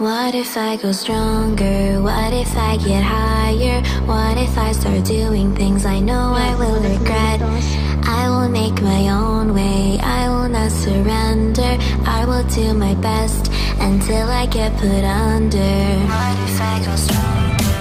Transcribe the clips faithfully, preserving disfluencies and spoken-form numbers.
What if I go stronger? What if I get higher? What if I start doing things I know I will regret? I will make my own way, I will not surrender. I will do my best until I get put under. What if I go stronger?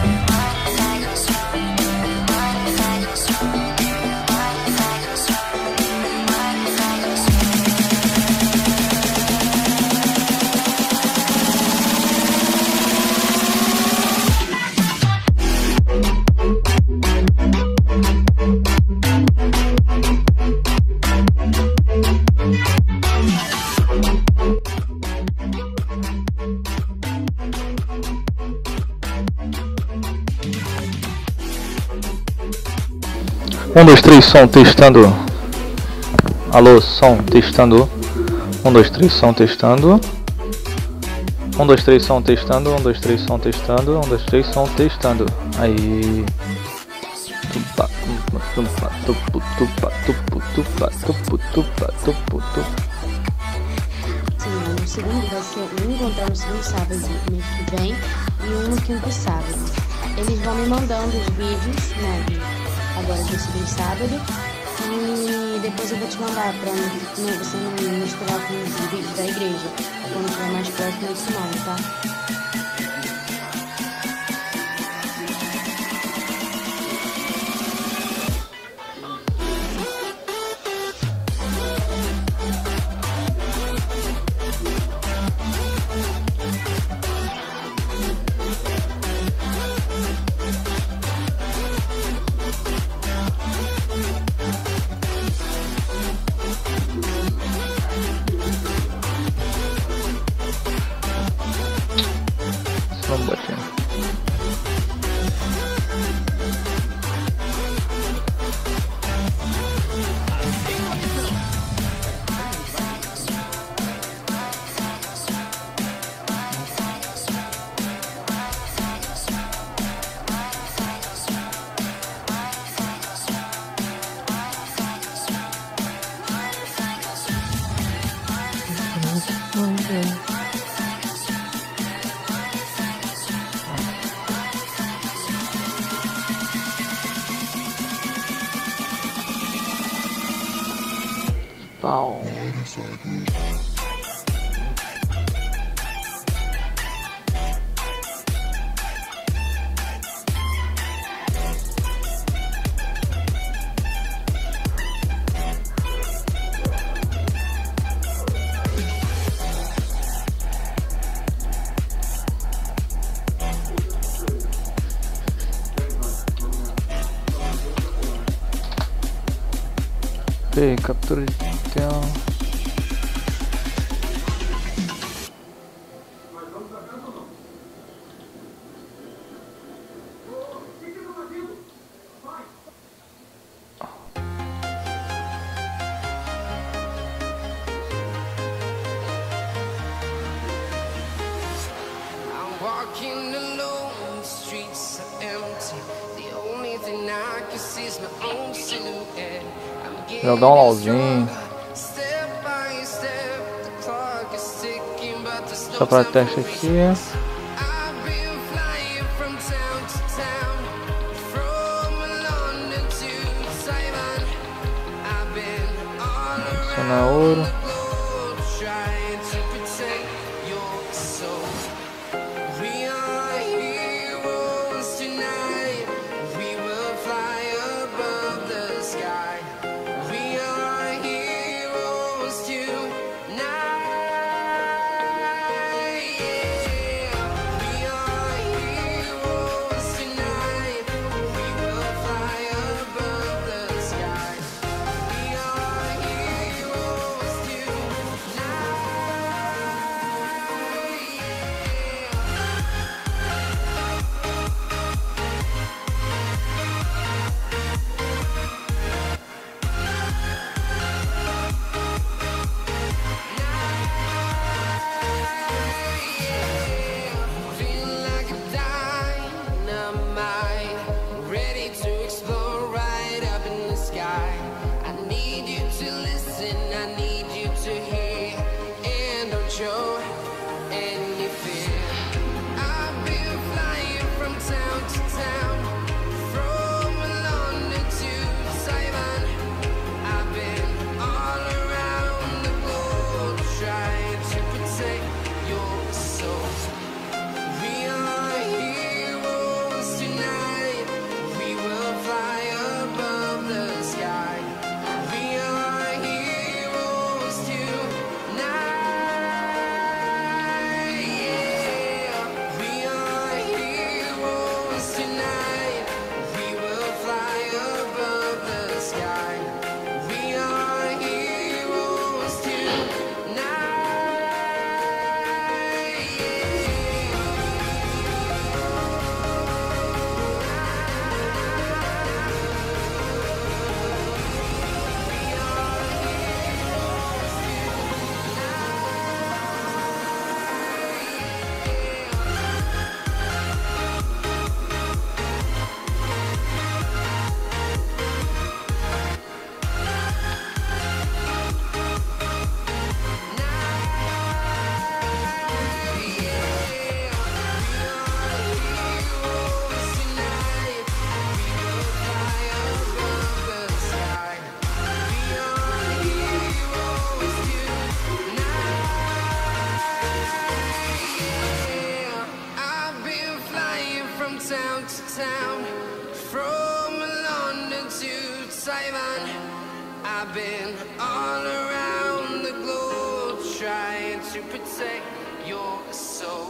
Um, dois, três, som, testando. Alô, som, testando. Um, dois, três, som, testando. Um, dois, três, som, testando. Um, dois, três, som, testando. Um, dois, três, som, testando. Aí. Tupa, tupa, tupa, tupa, tupa, tupa, tupa, tupa, tupa, tupa. Sim, no segundo vai ser um encontrar no segundo sábado do mês que vem e um no quinto sábado. Eles vão me mandando os vídeos, né? Agora do segundo sábado, e depois eu vou te mandar pra não, você não misturar com os vídeos da igreja, quando estiver mais próximo desse nome, tá? Vamos bater. Pau. Ok, captura de tela. Walking alone, the streets are empty. The only thing I can see is my own silhouette. I'm Já dá um LOLzinho. step by step, the clock is ticking, but there's no Só para time teste for aqui. I've been flying from town to town, from London to Taiwan. I've been all Adiciona around ouro. the globe trying to protect your soul. We are heroes tonight. We will fly above the sky. We are heroes tonight. Yeah. We are heroes tonight. We will fly above the sky. We are heroes tonight. From London to Taiwan, I've been all around the globe trying to protect your soul.